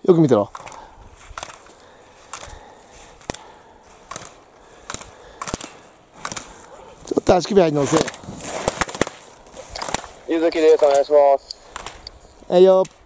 よく見てろ。ちょっと足首入り乗せ。 ゆずきです。お願いします。 はいよ。